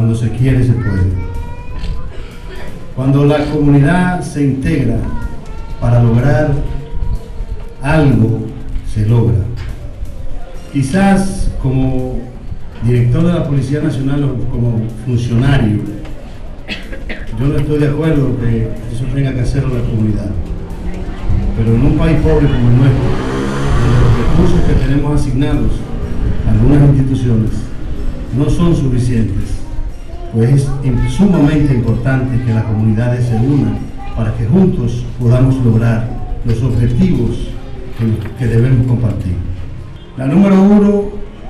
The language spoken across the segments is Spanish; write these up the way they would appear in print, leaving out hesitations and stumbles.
Cuando se quiere, se puede. Cuando la comunidad se integra para lograr algo, se logra. Quizás como director de la Policía Nacional o como funcionario, yo no estoy de acuerdo que eso tenga que hacerlo la comunidad. Pero en un país pobre como el nuestro, donde los recursos que tenemos asignados a algunas instituciones no son suficientes, pues es sumamente importante que las comunidades se unan para que juntos podamos lograr los objetivos que debemos compartir. La número 1,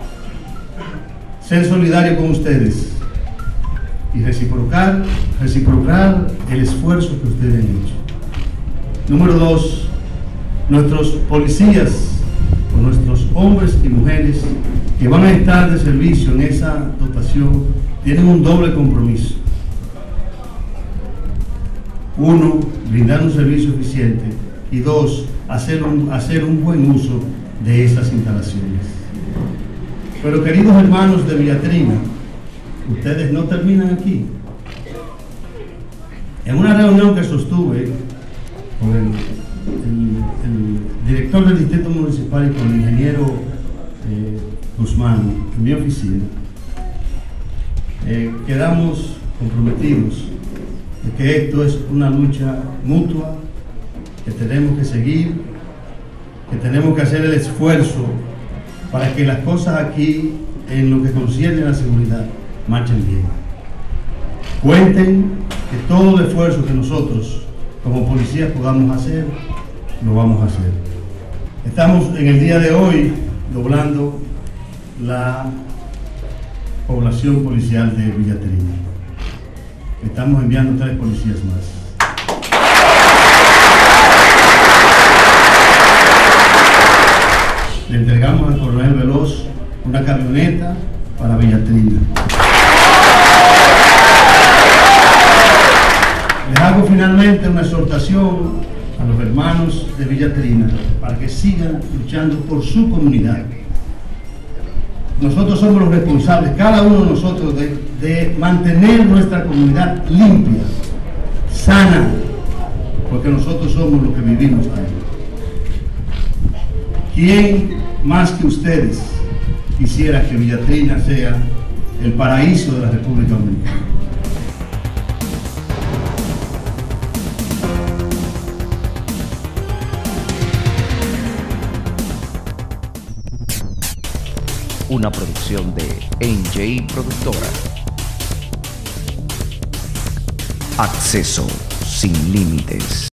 ser solidario con ustedes y reciprocar el esfuerzo que ustedes han hecho. Número 2, nuestros policías o nuestros hombres y mujeres que van a estar de servicio en esa dotación tienen un doble compromiso. 1, brindar un servicio eficiente y 2, hacer un buen uso de esas instalaciones. Pero queridos hermanos de Villatrina, ustedes no terminan aquí. En una reunión que sostuve con el director del distrito municipal y con el ingeniero Guzmán en mi oficina, quedamos comprometidos de que esto es una lucha mutua, que tenemos que seguir, que tenemos que hacer el esfuerzo para que las cosas aquí, en lo que concierne a la seguridad, marchen bien. Cuenten que todo el esfuerzo que nosotros como policías podamos hacer, lo vamos a hacer. Estamos en el día de hoy doblando la población policial de Villatrina. Estamos enviando 3 policías más. Le entregamos al coronel Veloz una camioneta para Villatrina. Les hago finalmente una exhortación a los hermanos de Villatrina para que sigan luchando por su comunidad. Nosotros somos los responsables, cada uno de nosotros, de mantener nuestra comunidad limpia, sana, porque nosotros somos los que vivimos ahí. ¿Quién más que ustedes quisiera que Villatrina sea el paraíso de la República Dominicana? Una producción de NJ Productora. Acceso sin límites.